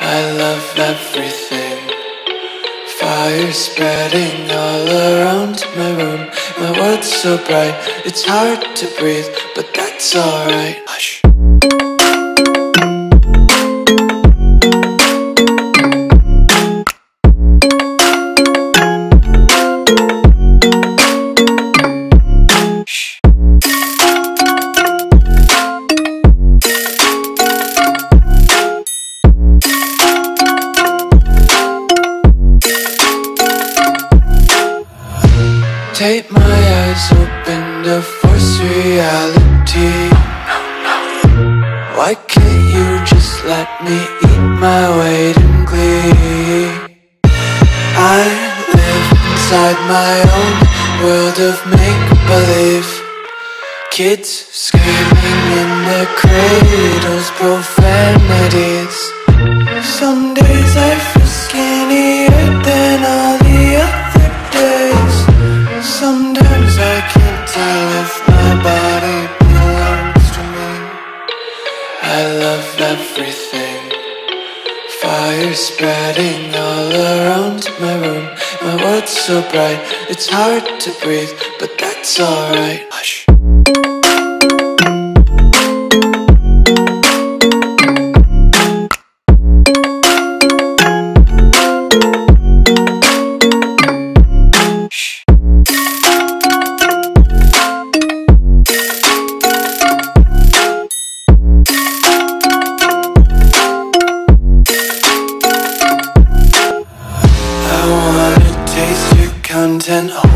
I love everything. Fire spreading all around my room. My world's so bright, it's hard to breathe, but that's alright. Hush. Take my eyes open to force reality. Why can't you just let me eat my weight in glee? I live inside my own world of make-believe. Kids screaming in their cradles, profanities. Some days I feel skinnier than all the other days. Sometimes I can't tell if my body belongs to me. I love everything. Fire spreading all around my room. My world's so bright, it's hard to breathe, but that's alright. Hush. Content